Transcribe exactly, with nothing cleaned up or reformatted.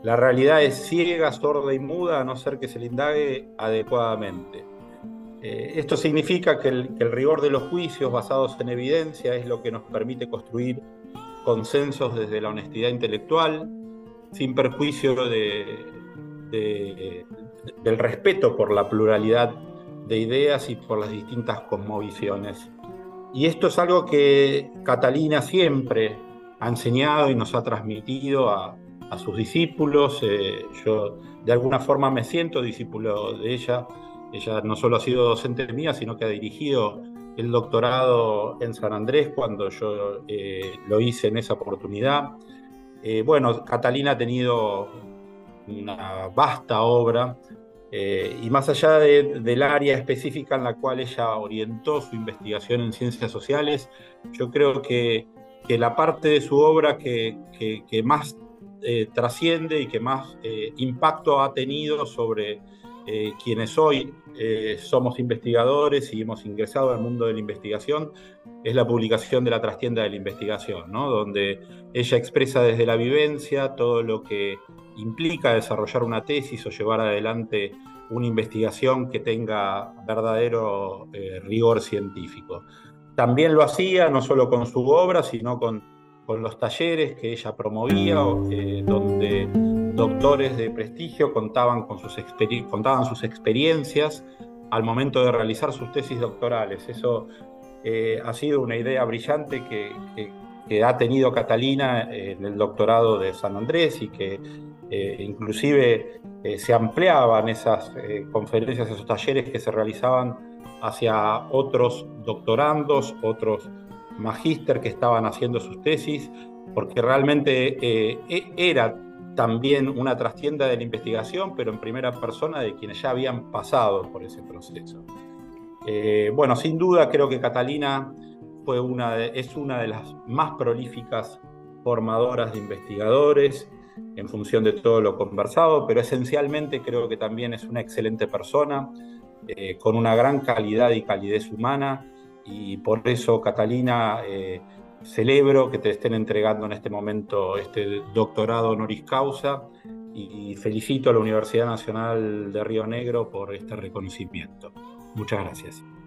La realidad es ciega, sorda y muda a no ser que se le indague adecuadamente. Eh, esto significa que el, que el rigor de los juicios basados en evidencia es lo que nos permite construir consensos desde la honestidad intelectual, sin perjuicio de, de, del respeto por la pluralidad de ideas y por las distintas cosmovisiones. Y esto es algo que Catalina siempre ha enseñado y nos ha transmitido a, a sus discípulos. Eh, yo de alguna forma me siento discípulo de ella. Ella no solo ha sido docente mía, sino que ha dirigido el doctorado en San Andrés cuando yo eh, lo hice en esa oportunidad. Eh, bueno, Catalina ha tenido una vasta obra eh, y más allá de, del área específica en la cual ella orientó su investigación en ciencias sociales, yo creo que, que la parte de su obra que, que, que más eh, trasciende y que más eh, impacto ha tenido sobre eh, quienes hoy eh, somos investigadores y hemos ingresado al mundo de la investigación es la publicación de La Trastienda de la Investigación, ¿no? Donde ella expresa desde la vivencia todo lo que implica desarrollar una tesis o llevar adelante una investigación que tenga verdadero eh, rigor científico. También lo hacía no solo con su obra, sino con, con los talleres que ella promovía, eh, donde doctores de prestigio contaban, con sus contaban sus experiencias al momento de realizar sus tesis doctorales. Eso eh, ha sido una idea brillante que, que, que ha tenido Catalina en el doctorado de San Andrés y que eh, inclusive eh, se ampliaban esas eh, conferencias, esos talleres que se realizaban hacia otros doctorandos, otros magíster que estaban haciendo sus tesis, porque realmente eh, era también una trastienda de la investigación, pero en primera persona de quienes ya habían pasado por ese proceso. Eh, bueno, sin duda creo que Catalina fue una de, es una de las más prolíficas formadoras de investigadores en función de todo lo conversado, pero esencialmente creo que también es una excelente persona, eh, con una gran calidad y calidez humana, y por eso, Catalina, eh, celebro que te estén entregando en este momento este doctorado honoris causa y felicito a la Universidad Nacional de Río Negro por este reconocimiento. Muchas gracias.